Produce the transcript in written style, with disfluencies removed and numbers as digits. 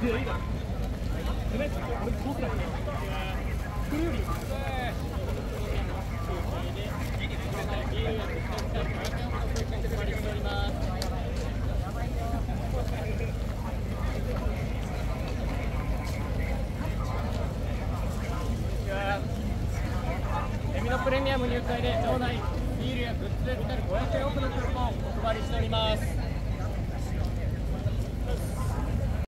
エミノプレミアム入会で場内ビールやグッズで使える500円オフのクーポンをお配りしております。